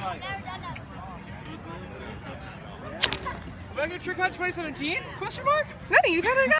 Am I gonna trick out 2017? Question mark? No, you totally got